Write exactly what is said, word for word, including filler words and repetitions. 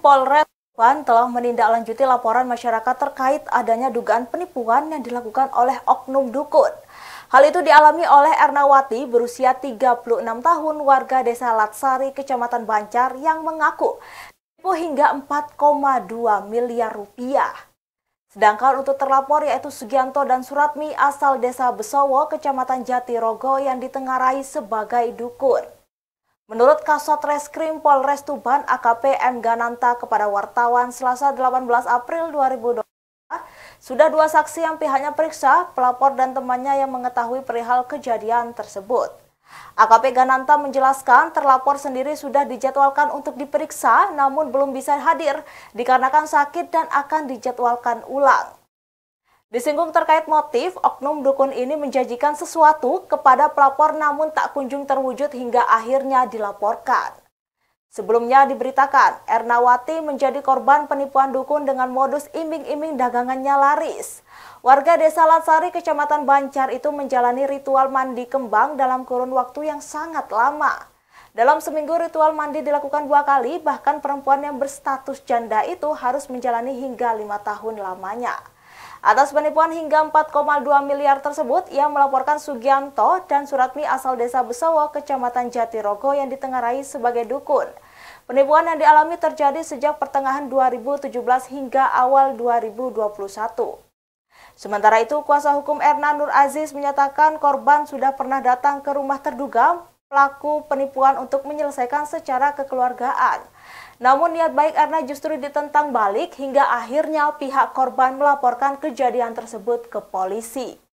Polres Tuban telah menindaklanjuti laporan masyarakat terkait adanya dugaan penipuan yang dilakukan oleh oknum dukun. Hal itu dialami oleh Ernawati berusia tiga puluh enam tahun warga desa Latsari, Kecamatan Banjar yang mengaku ditipu hingga empat koma dua miliar rupiah. Sedangkan untuk terlapor yaitu Sugianto dan Suratmi asal desa Besowo, Kecamatan Jatirogo yang ditengarai sebagai dukun. Menurut Kasat Reskrim Polres Tuban A K P M Gananta kepada wartawan Selasa delapan belas April dua ribu dua puluh dua, sudah dua saksi yang pihaknya periksa, pelapor dan temannya yang mengetahui perihal kejadian tersebut. A K P Gananta menjelaskan terlapor sendiri sudah dijadwalkan untuk diperiksa namun belum bisa hadir dikarenakan sakit dan akan dijadwalkan ulang. Disinggung terkait motif, oknum dukun ini menjanjikan sesuatu kepada pelapor namun tak kunjung terwujud hingga akhirnya dilaporkan. Sebelumnya diberitakan, Ernawati menjadi korban penipuan dukun dengan modus iming-iming dagangannya laris. Warga desa Latsari, Kecamatan Banjar itu menjalani ritual mandi kembang dalam kurun waktu yang sangat lama. Dalam seminggu ritual mandi dilakukan dua kali, bahkan perempuan yang berstatus janda itu harus menjalani hingga lima tahun lamanya. Atas penipuan hingga empat koma dua miliar tersebut, ia melaporkan Sugianto dan Suratmi asal desa Besowo, Kecamatan Jatirogo yang ditengarai sebagai dukun. Penipuan yang dialami terjadi sejak pertengahan dua ribu tujuh belas hingga awal dua ribu dua puluh satu. Sementara itu, kuasa hukum Erna Nur Aziz menyatakan korban sudah pernah datang ke rumah terduga pelaku penipuan untuk menyelesaikan secara kekeluargaan. Namun niat baik Erna justru ditentang balik hingga akhirnya pihak korban melaporkan kejadian tersebut ke polisi.